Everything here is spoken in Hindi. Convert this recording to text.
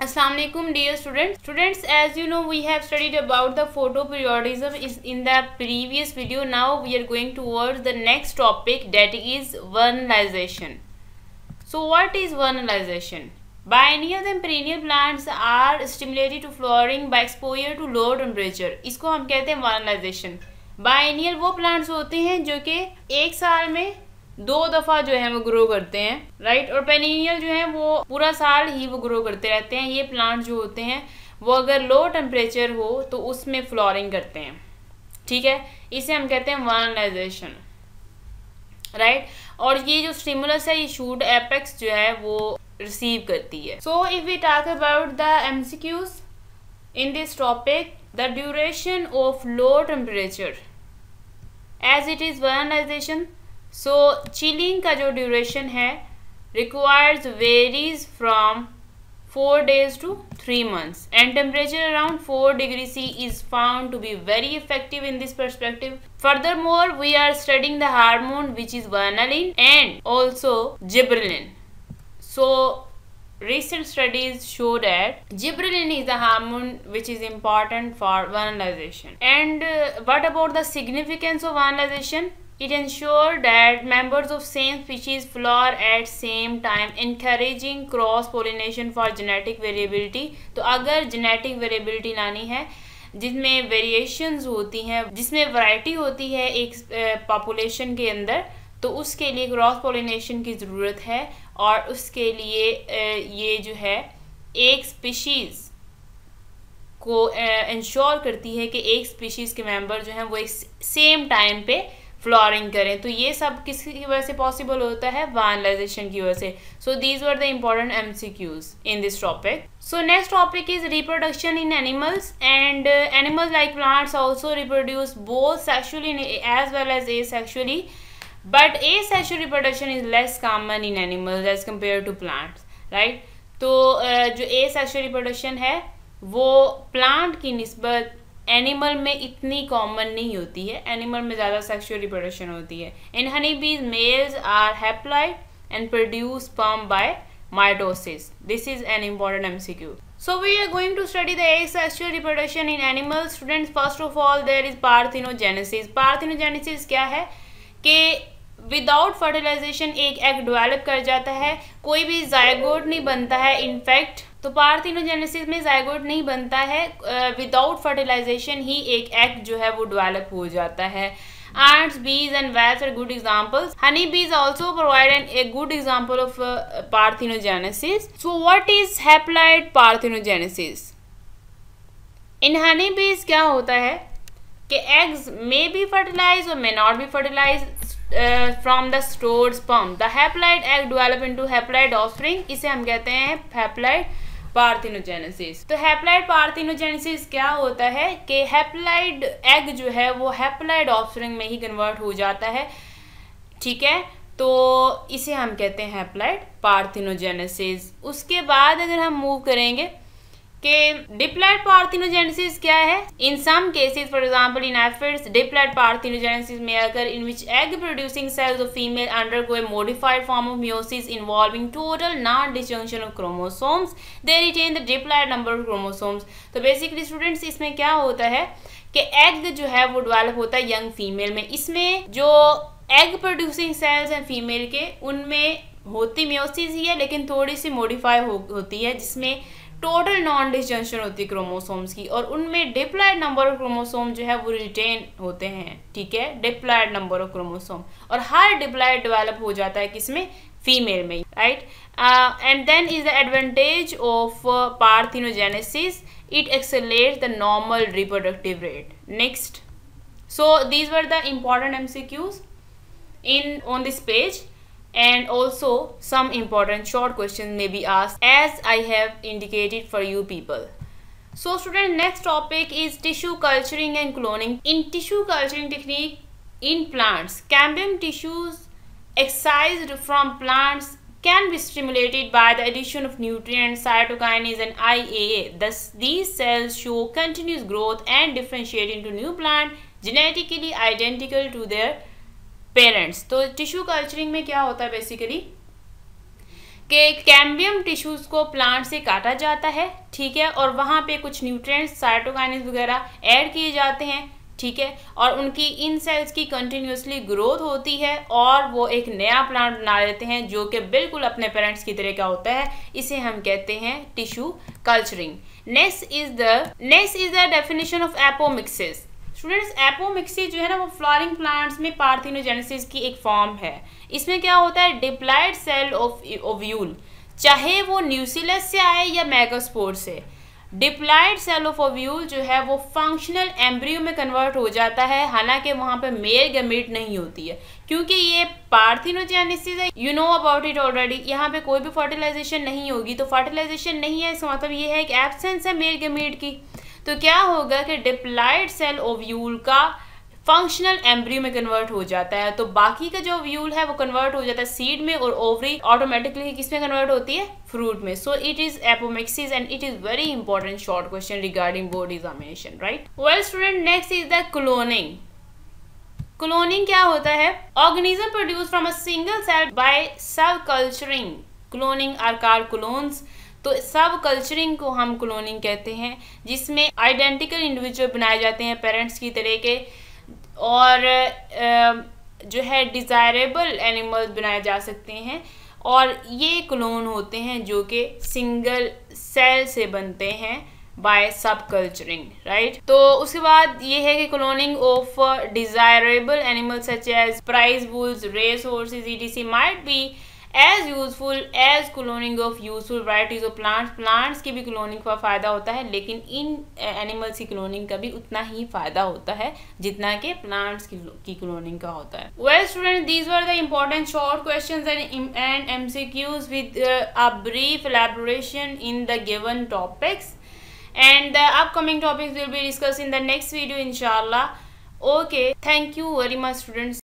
Assalamu alaikum dear students. Students, as you know, we have studied about the photoperiodism in the previous video. Now we are going towards the next topic, that is vernalization. So what is vernalization? Biennial and perennial plants are stimulated to flowering by exposure to low temperature. इसको हम कहते हैं vernalization. बायनियल वो प्लांट्स होते हैं जो कि एक साल में 2 दफ़ा जो है वो ग्रो करते हैं, राइट। और पेरिनियल जो है वो पूरा साल ही वो ग्रो करते रहते हैं। ये प्लांट जो होते हैं वो अगर लो टेम्परेचर हो तो उसमें फ्लोरिंग करते हैं, ठीक है। इसे हम कहते हैं वनलाइजेशन, राइट। और ये जो स्टिमुलस है ये शूट एपेक्स जो है वो रिसीव करती है। So if we talk about the MCQs in this topic, the duration of low temperature as it is vernalisation, so chilling का जो ड्यूरेशन है requires varies from 4 days to 3 months and temperature around 4 degrees C is found to be very effective in this perspective. Furthermore, we are studying the hormone which is vanillin and also gibberellin. So recent studies show that gibberellin is a hormone which is important for vernalization. And what about the significance of vernalization? It ensures that members of same species flower at same time, encouraging cross pollination for genetic variability. तो अगर genetic variability लानी है जिसमें वेरिएशंस होती हैं, जिसमें वैरायटी होती है एक पॉपुलेशन के अंदर, तो उसके लिए क्रॉस पोलिनेशन की ज़रूरत है। और उसके लिए ये जो है एक स्पीशीज़ को इंश्योर करती है कि एक स्पीशीज़ के मेंबर जो हैं वो एक सेम टाइम पे फ्लोरिंग करें। तो ये सब किसकी वजह से पॉसिबल होता है? वनलाइजेशन की वजह से। So these were the important MCQs in this topic. So next topic is reproduction in animals, and animals like plants also reproduce both sexually as well as asexually, but asexual reproduction is less common in animals as compare to plants, right. तो जो एसेक्सुअल रिप्रोडक्शन है वो प्लांट की निस्बत एनिमल में इतनी कॉमन नहीं होती है। एनिमल में ज़्यादा सेक्सुअल रिप्रोडक्शन होती है। In honey bees males are haploid and produce sperm by mitosis. This is an important MCQ. So we are going to study the asexual reproduction in animals. Students, first of all there is parthenogenesis. Parthenogenesis क्या है कि विदाउट फर्टिलाइजेशन एक एग डेवलप कर जाता है, कोई भी जायगोट नहीं बनता है। इनफैक्ट तो पार्थिनोजेनेसिस में जायगोट नहीं बनता है, विदाउट फर्टिलाइजेशन ही एक एग जो है वो डेवलप हो जाता है। Ants, bees and wasps are good examples. Honey bees also provide a good example of parthenogenesis. So what is haploid parthenogenesis? In honey bees क्या होता है कि eggs may be fertilized or may not be fertilized from the stored sperm. The haploid egg develop into haploid offspring. इसे हम कहते हैं haploid पार्थिनोजेनेसिस। तो हैप्लॉइड पार्थिनोजेनेसिस क्या होता है कि हैप्लॉइड एग जो है वो हैप्लॉइड ऑफस्प्रिंग में ही कन्वर्ट हो जाता है, ठीक है। तो इसे हम कहते हैं हैप्लॉइड पार्थिनोजेनेसिस। उसके बाद अगर हम मूव करेंगे कि डिप्लॉइड पार्थिनोजेनेसिस क्या है? In some cases, for example in aphids, diploid parthenogenesis में अगर in which egg producing cells of female undergo a modified form of meiosis involving total non disjunction of chromosomes, they retain the diploid number of chromosomes. तो बेसिकली स्टूडेंट्स इसमें क्या होता है कि एग जो है वो डेवलप होता है यंग फीमेल में। इसमें जो एग प्रोड्यूसिंग सेल्स हैं फीमेल के, उनमें होती मियोसिस ही है लेकिन थोड़ी सी मॉडिफाई होती है, जिसमें टोटल नॉन डिसजंक्शन होती है क्रोमोसोम्स की, और उनमें डिप्लॉइड नंबर ऑफ क्रोमोसोम जो है वो रिटेन होते हैं, ठीक है। डिप्लॉइड नंबर ऑफ क्रोमोसोम, और हर डिप्लॉइड डेवलप हो जाता है किसमें? फीमेल में, right. And then is the advantage of parthenogenesis, it accelerates the normal reproductive rate. Next, so these were the important MCQs in on this page, and also some important short questions may be asked as I have indicated for you people. So student, next topic is tissue culturing and cloning. In tissue culturing technique in plants, cambium tissues excised from plants can be stimulated by the addition of nutrients, cytokinase and IAA. Thus these cells show continuous growth and differentiate into new plant genetically identical to their parents. तो टिश्यू कल्चरिंग में क्या होता है बेसिकली कि कैम्बियम टिश्यूज को प्लांट से काटा जाता है, ठीक है, और वहाँ पे कुछ न्यूट्रिएंट्स साइटोकाइनेस वगैरह ऐड किए जाते हैं, ठीक है, और उनकी इन सेल्स की कंटिन्यूसली ग्रोथ होती है और वो एक नया प्लांट बना लेते हैं जो कि बिल्कुल अपने पेरेंट्स की तरह का होता है। इसे हम कहते हैं tissue culturing. Next is the definition of apomixis. Students, apomixis जो है ना वो फ्लावरिंग प्लांट्स में पार्थिनोजेनेसिस की एक फॉर्म है। इसमें क्या होता है, डिप्लॉयड सेल ऑफ ओव्यूल, चाहे वो न्यूसिलस से आए या मेगास्पोर से, डिप्लॉयड सेल ऑफ ओव्यूल जो है वो फंक्शनल एम्ब्रियो में कन्वर्ट हो जाता है, हालांकि वहाँ पे मेल गैमेट नहीं होती है क्योंकि ये पार्थिनोजेनेसिस है। You know about it already. यहाँ पे कोई भी फर्टिलाइजेशन नहीं होगी, तो फर्टिलाइजेशन नहीं है इसका मतलब ये है कि एब्सेंस है मेल गैमेट की। तो क्या होगा कि डिप्लॉयड सेल ओव्यूल का फंक्शनल एम्ब्रियो में कन्वर्ट हो जाता है, तो बाकी का जो ओव्यूल है वो कन्वर्ट हो जाता है सीड में, और ओवरी ऑटोमेटिकली किस में कन्वर्ट होती है, फ्रूट में। So it is apomixis and it is very important short question regarding board examination, right. Well student, next is the cloning. Cloning क्या होता है, organism produce from a single cell by cell culturing. Cloning are called clones. तो सब कल्चरिंग को हम क्लोनिंग कहते हैं, जिसमें आइडेंटिकल इंडिविजुअल बनाए जाते हैं पेरेंट्स की तरह के, और जो है डिज़ायरेबल एनिमल्स बनाए जा सकते हैं, और ये क्लोन होते हैं जो कि सिंगल सेल से बनते हैं बाय सब कल्चरिंग, राइट। तो उसके बाद ये है कि cloning of desirable animals such as prize bulls, race horses etc might be as useful as cloning of useful varieties of plants. Plants की भी क्लोनिंग का फ़ायदा होता है, लेकिन इन एनिमल्स की क्लोनिंग का भी उतना ही फ़ायदा होता है जितना कि प्लांट्स की क्लोनिंग का होता है। Well student, these were the important short questions and MCQs with a brief elaboration in the given topics, and the upcoming topics will be discussed in the next video inshallah. Okay, thank you very much students.